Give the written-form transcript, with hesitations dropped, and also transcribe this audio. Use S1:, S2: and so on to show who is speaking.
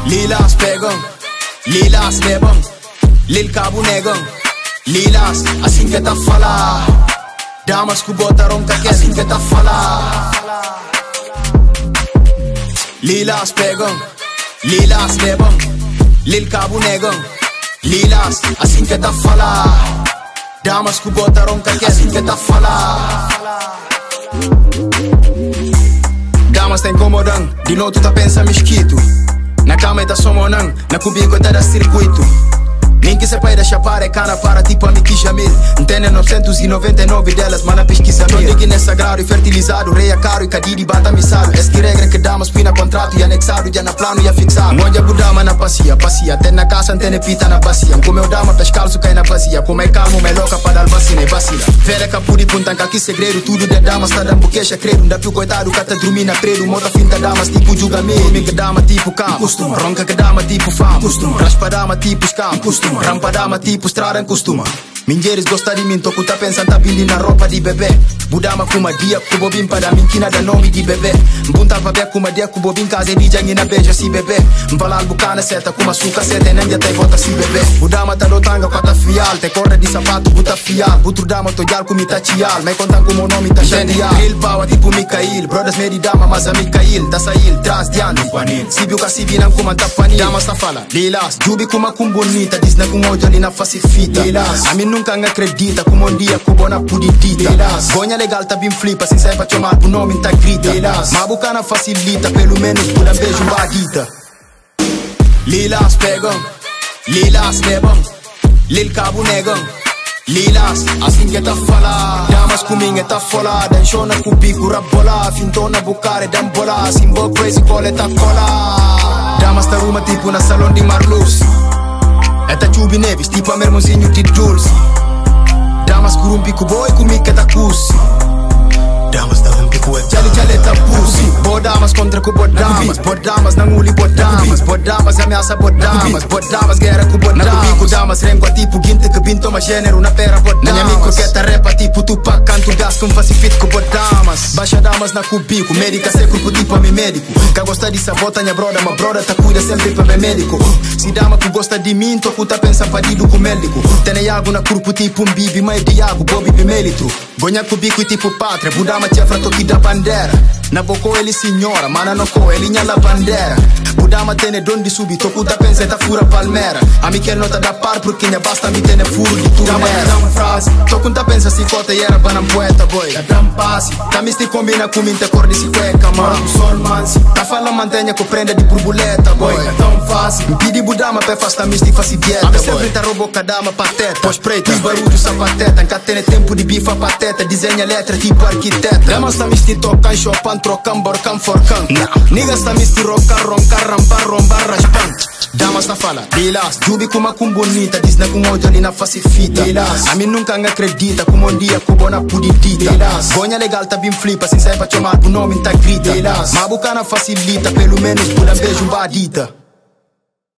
S1: Lilas pegam, lilas bebam, lil cabo negam. Lilas, assim que tá falar. Damas que botaram que assim que tá falar. Lilas pegam, lilas bebam, lil cabo negam. Lilas, assim que tá falar. Damas que botaram que assim que tá falar. Damas tá incomodando, de noite tá pensa mosquito. Na cama tá somonando, na cubico tá da circuito. Nem que se pai da chapar é cana para tipo a Miki Jamil. Entende 999 delas, mas na pesquisa mil. Não diga sagrado e fertilizado, rei é caro e cadidi bata missado. Es que regra que damas pina contrato e anexado, já na plano e fixado. Monja budama na passia, até na casa antene pita na bacia. Como eu dama pescalço cai na vazia, como é calmo, é louca para dar vacina e vacila. Velha capuri puntanca que segredo, tudo de damas tá dando queixa credo. Ainda più coitado, cata dormina predo. Mota finta damas tipo julgamento. Me que dama tipo cam, costuma. Ronca que dama tipo fama, costuma. Raspa dama tipo scam, costuma. Rampa dama tipo strada costuma. Minjeres gosta di mim, toku tá pensando tá vindo na roupa de bebê. Budama kuma dia, kubo bim para minkina da nome de bebê. Mbunta pa be kuma dia, kubo bim casa de jangina beija si bebê. Mbalal bucana seta, kuma suka seta, nem dia tai volta si bebê. Budama tá lotanga kata fial, te corre de sapato, buta fial. Butru dama to jal kumi tá chial, mai contan como nome tá genial. Real power tipo Mikael, brothers meri dama mas a Mikael. Da sail, tras diante, Sibiu ka sibinan kuma tapani. Dama sta fala, lilas, jubi kuma kum bonita, disna kum ojo ali na face fita. A mim nunca acredita, como um dia kubo na pudidita. Gonha legal tá bem flipa, sem sair pra chamar o nome tá grita. Ma bucana facilita, pelo menos por um beijo baguita. Lilas pegam, lilas bebam, lil cabo negam. Lilas, assim que tá falar. Damas comigo tá fola, dançona com bico rabola. Fintona bucare dambola, simbo crazy cole tá cola. Damas tá ruma tipo na salão de Marluz. É tá chubi neves, tipo a mermozinho de Dulce. Damas curumpi com boi comigo que tá cussi. Damas tá rumpi com jale jale tá pussy. Bodamas contra com bodamas, bodamas na nguli bodamas, bodamas ameaça bodamas, bodamas guerra com bodamas. Na cubico damas rengua tipo guinte que binto ma gênero na pera bodamas. Na minha amigo que tá repa tipo Tupac, canto gas com facifit com bodamas. Baixa damas na cubico, médica se grupo tipo a mi médico. Que gosta de sabota minha broda, ma broda tá cuida sempre pra meu médico. Se dama que gosta de mim, tô tá pensa padido com médico. Tem água na corpo tipo um bibi, mas de água, bobi bimelitro. Gonha cubico tipo pátria, budama tia frato que da bandeira. Na boco ele senhora, mana no co, ele nha la bandeira. Budama tene dondi subito, kuta pensa tá fura palmera. A Michel nota da par porque nha basta mi tene furo di tu. Dama da dam frase, to kunta pensa si cota e era banam poeta boy. Da dam passi, da misti combina com minte cor di si cueca man. Sol mansi, da falla mantenha co prenda di burbuleta boy. Da dam fácil, pidi budama pe fasta misti fasi dieta boy. A sempre tá robo cadama pateta, pos preita, barulho sapateta. Nca tene tempo di bifa pateta, desenha letra tipo arquiteta. Damas tá misti tocan, chopan, trocan, borcan, forcan. Niggas tá misti rocan, roncar, rampar, rombar, raspan. Damas tá fala, lilas, jubi kuma kum bonita, disna kum ojo ali na face fita. A mim nunca acredita, como um dia kubo na pudidita. Gonha legal tá bem flipa, sem sair pra chamar o nome tá grita. Ma bucana facilita, pelo menos por um beijo badita.